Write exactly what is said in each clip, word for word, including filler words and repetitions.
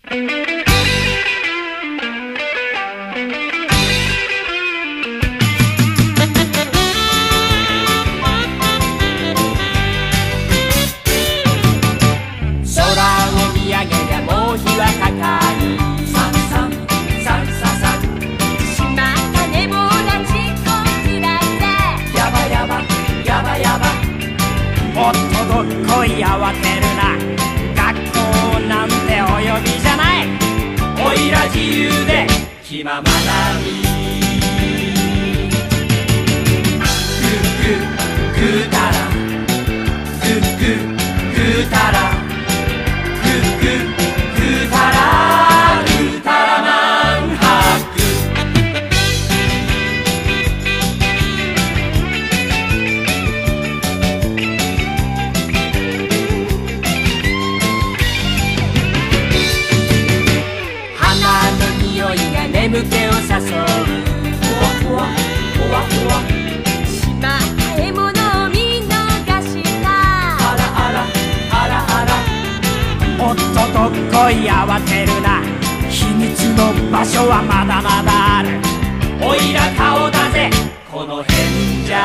おっとどっこい慌てるな、学校なんてお呼びじゃない。おいら自由で気ままなみ。グーグーグーたらグーグーグーたらグーグーグーたらグーたらマンハック。眠気を誘うふわふわふわふわ。 しまった獲物を見逃した。 あらあらあらあら。おっとどっこい慌てるな、秘密の場所はまだまだある。おいら顔だぜこの辺じゃ。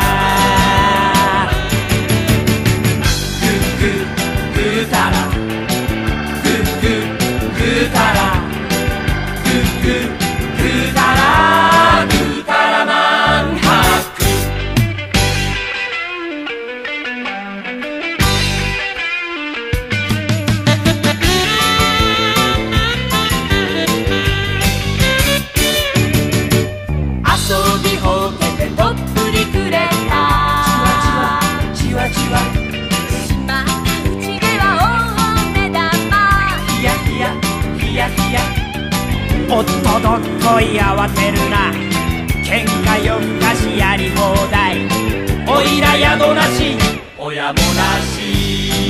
グーグーグーたらグーグーグーたらグーグーグーたらグーたらマンハック。遊びほうけてどっぷりくれた。じわじわじわしまったうちでは大目玉。 ヒヤヒヤヒヤヒヤ。おっとどっこい慌てるな、喧嘩夜更かしやり放題。おいら宿なし親もなし。